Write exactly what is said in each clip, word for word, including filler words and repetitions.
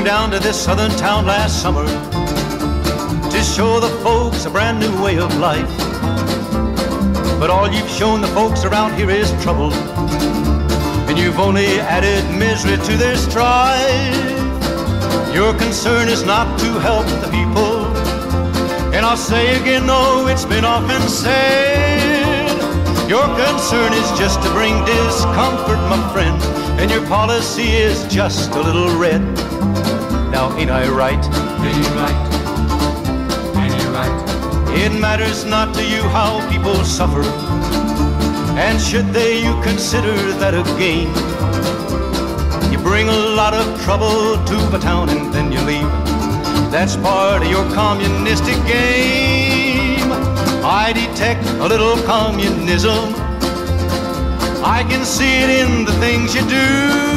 down to this southern town last summer to show the folks a brand new way of life. But all you've shown the folks around here is trouble, and you've only added misery to their strife. Your concern is not to help the people, and I'll say again, no, it's been often said, your concern is just to bring discomfort, my friend, and your policy is just a little red. Now ain't I right? Ain't you right? Ain't you right? It matters not to you how people suffer, and should they, you consider that a gain. You bring a lot of trouble to the town and then you leave. That's part of your communistic game. I detect a little communism, I can see it in the things you do.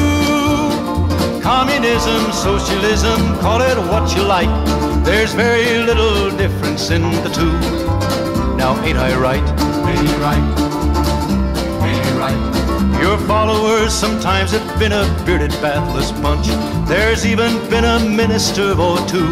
Communism, socialism, call it what you like, there's very little difference in the two. Now ain't I right? Ain't you right? Ain't you right? Your followers sometimes have been a bearded, bathless bunch. There's even been a minister or two,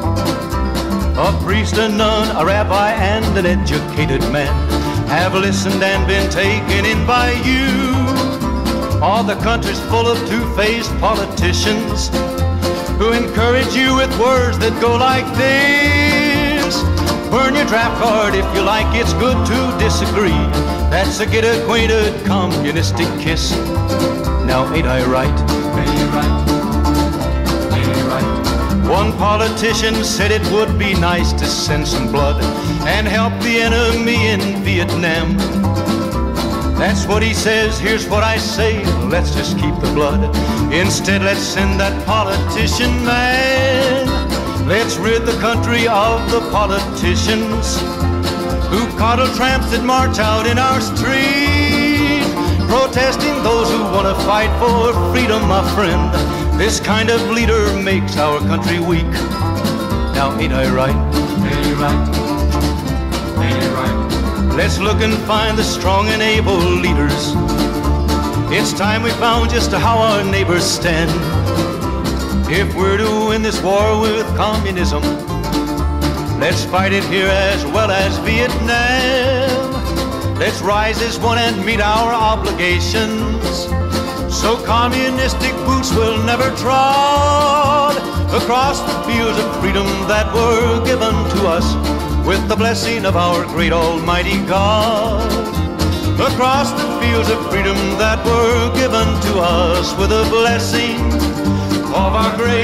a priest, a nun, a rabbi, and an educated man have listened and been taken in by you. All the country's full of two-faced politicians who encourage you with words that go like this: burn your draft card if you like, it's good to disagree. That's a get-acquainted communistic kiss. Now ain't I right? Ain't you right? Ain't you right? One politician said it would be nice to send some blood and help the enemy in Vietnam. That's what he says, here's what I say, let's just keep the blood. Instead, let's send that politician man. Let's rid the country of the politicians who coddle tramps that march out in our street, protesting those who want to fight for freedom, my friend. This kind of leader makes our country weak. Now ain't I right? Ain't you right? Ain't you right? Let's look and find the strong and able leaders. It's time we found just how our neighbors stand. If we're to win this war with communism, let's fight it here as well as Vietnam. Let's rise as one and meet our obligations, so communistic boots will never trod across the fields of freedom that were given to us with the blessing of our great almighty God. Across the fields of freedom that were given to us with the blessing of our great